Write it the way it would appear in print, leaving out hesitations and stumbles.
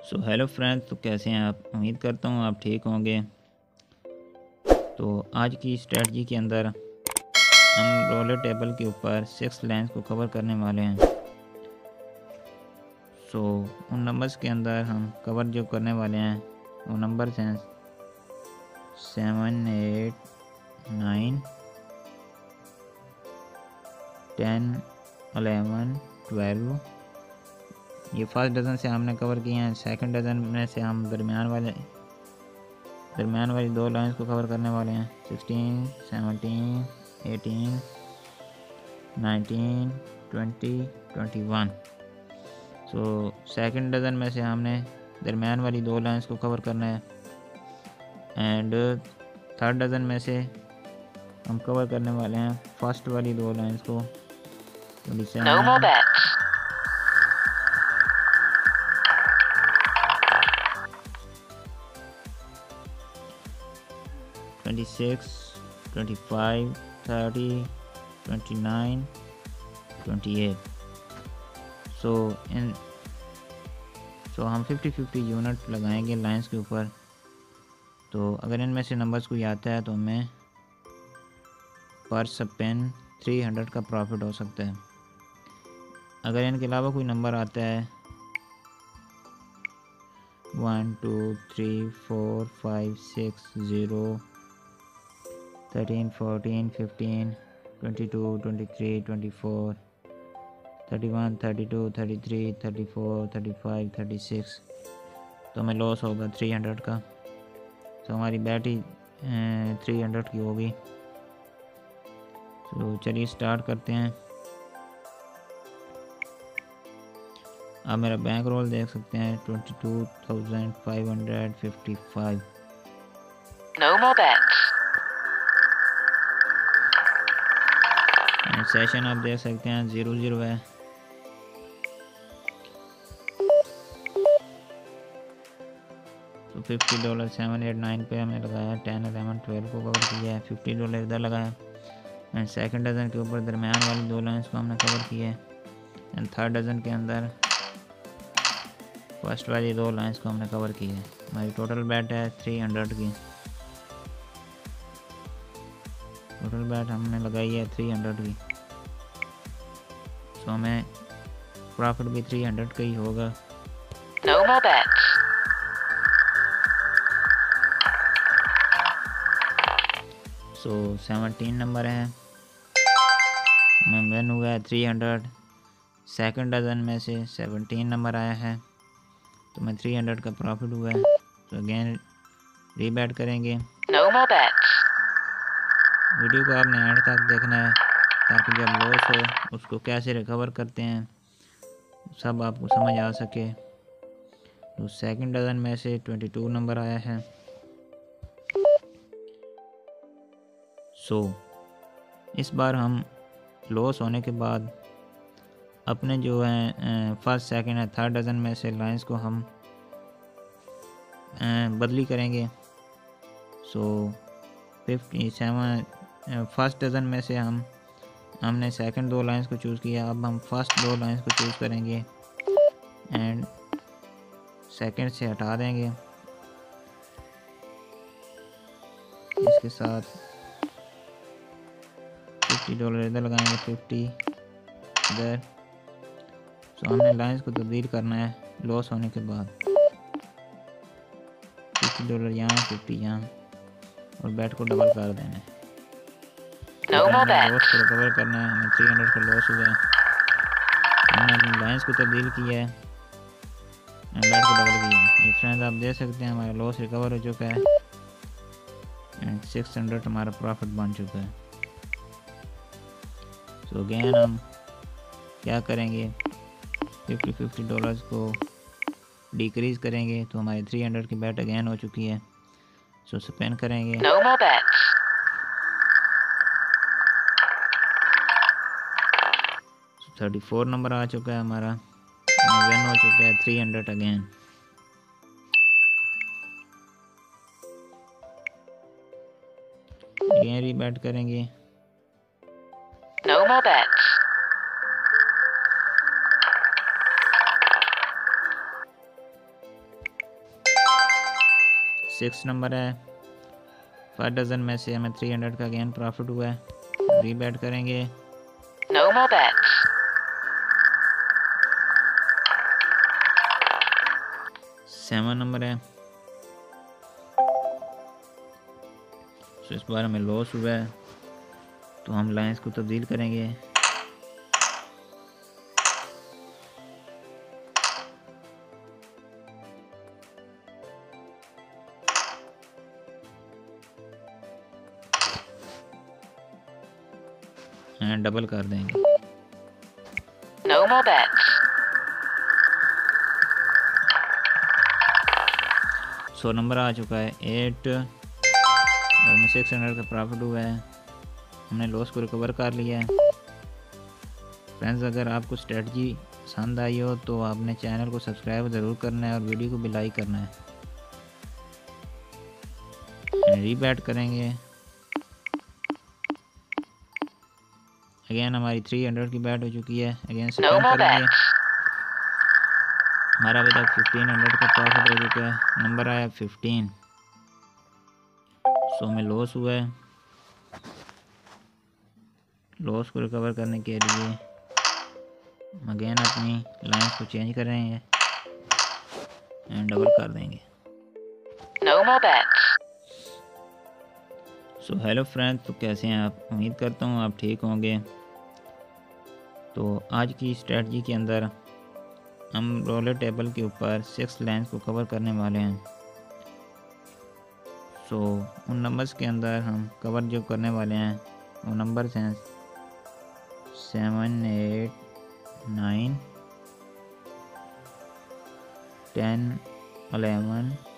सो hello friends, तो कैसे हैं आप। उम्मीद करता हूँ आप ठीक होंगे। तो आज की स्ट्रेटजी के अंदर हम रोलर टेबल के ऊपर 6 लाइन्स को कवर करने वाले हैं। सो उन नंबर्स के अंदर हम कवर जो करने वाले हैं वो नंबर्स हैं 7, 8, 9, 10, 11, 12। ये फर्स्ट डजन से हमने कवर किए हैं। सेकंड डजन में से हम दरमियान वाली 2 लाइन्स को कवर करने वाले हैं 16, 17, 18, 19, 20, 21। सो सेकंड डजन में से हमने दरमियान वाली 2 लाइन्स को कवर करना है एंड थर्ड डजन में से हम कवर करने वाले हैं फर्स्ट वाली 2 लाइन्स को 27, 26, 25, 30, 29, 28। सो हम 50-50 यूनिट लगाएंगे लाइंस के ऊपर। तो अगर इनमें से नंबर्स कोई आता है तो हमें पर स्पिन 300 का प्रॉफिट हो सकता है। अगर इनके अलावा कोई नंबर आता है 1, 2, 3, 4, 5, 6, 0, 13, 14, 15, 22, 23, 24, 31, 32, 33, 34, 35, 36, तो हमें लॉस होगा 300 का। तो हमारी बैट ही 300 की होगी। तो चलिए स्टार्ट करते हैं। आप मेरा बैंक रोल देख सकते हैं 22,555। No more bets. सेशन आप देख सकते हैं 0-0 है। तो $50 7, 8, 9 पे हमने लगाया। 10, 11, 12 को कवर किया है। $50 इधर लगाया एंड सेकंड डजन के ऊपर दरमियान वाली 2 लाइन्स को हमने कवर किया है एंड थर्ड डजन के अंदर फर्स्ट वाली 2 लाइन्स को हमने कवर की है। हमारी टोटल बैट है 300 की। टोटल बैट हमने लगाई है 300 की। तो हमें प्रॉफिट भी 300 का ही होगा। No more bets. So 17 number है, हमें विन हुआ है 300। सेकंड डजन में से 17 नंबर आया है तो हमें 300 का प्रॉफिट हुआ है। तो अगेन रीबैट करेंगे। No more bets. वीडियो को आपने एंड तक देखना है ताकि जब लॉस हो उसको कैसे रिकवर करते हैं सब आपको समझ आ सके। तो सेकंड डजन में से 22 नंबर आया है। सो इस बार हम लॉस होने के बाद अपने जो है फर्स्ट सेकंड है थर्ड डजन में से लाइंस को हम बदली करेंगे। सो 57 फर्स्ट डजन में से हमने सेकंड 2 लाइंस को चूज़ किया। अब हम फर्स्ट 2 लाइंस को चूज़ करेंगे एंड सेकंड से हटा देंगे। इसके साथ $50 इधर लगाएंगे, 50 इधर। सो हमने लाइंस को तब्दील करना है लॉस होने के बाद। $50 यहाँ, 50 यहाँ और बैट को डबल कर देना है। No more bets. लॉस को रिकवर करना है। हमें 300 का लॉस हुआ है। हमने अपनी लाइंस को तब्दील किया है एंड बैट को डबल किया है। ये फ्रेंड्स आप देख सकते हैं हमारा लॉस रिकवर हो चुका है एंड 600 हमारा प्रॉफिट बन चुका है। सो अगेन हम क्या करेंगे, $50 को डिक्रीज़ करेंगे तो हमारी 300 की बैट अगेन हो चुकी है। सो स्पिन करेंगे। No more bets. 34 नंबर आ चुका है हमारा। विन हो चुका है 300 अगेन। अगेन रीबैट करेंगे। No more bets. 6 नंबर है। 5 डजन में से हमें 300 का अगेन प्रॉफिट हुआ है, रीबैट करेंगे। No more bets. 7 नंबर है। तो इस बार हमें लॉस हुआ है, तो हम लाइंस को तब्दील करेंगे। एंड डबल कर देंगे। No more bets. 100 नंबर आ चुका है। 8 और में 600 का प्रॉफिट हुआ है, हमने लॉस को रिकवर कर लिया है। फ्रेंड्स, अगर आपको स्ट्रेटजी पसंद आई हो तो आपने चैनल को सब्सक्राइब ज़रूर करना है और वीडियो को भी लाइक करना है। रीबैट करेंगे। अगेन हमारी 300 की बैट हो चुकी है। अगेन No स्पिन more करेंगे। bets. हमारा अभी तक 1500 का प्रॉफिट हो चुका है, नंबर आया 15। सो में लॉस हुआ है। लॉस को रिकवर करने के लिए अगेन अपनी लाइंस को चेंज करेंगे एंड डबल कर देंगे। No more bets. So hello friends, तो कैसे हैं आप? उम्मीद करता हूँ आप ठीक होंगे। तो आज की स्ट्रेटजी के अंदर हम रोलर टेबल के ऊपर 6 लाइंस को कवर करने वाले हैं। सो उन नंबर्स के अंदर हम कवर जो करने वाले हैं वो नंबर्स हैं 7, 8, 9, 10, 11,